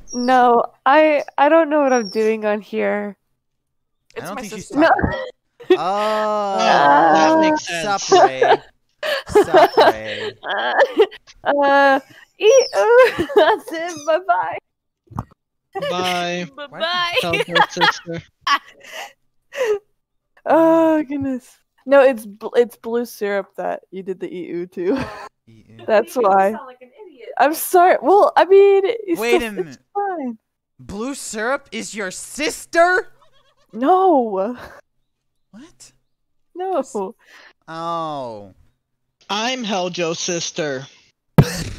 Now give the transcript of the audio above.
No, I don't know what I'm doing on here. I It's don't my think she's sister. talking. Oh, that makes sense. sup, Ray. Sup, Ray. That's it. Bye bye. Bye. Bye-bye. Helljoe sister. Oh goodness. No, it's blue syrup that you did the EU to. That's why. You sound like an idiot. I'm sorry. Well, I mean, Wait a it's minute. fine. Blue syrup is your sister? No, What? no. Oh. I'm Helljoe sister.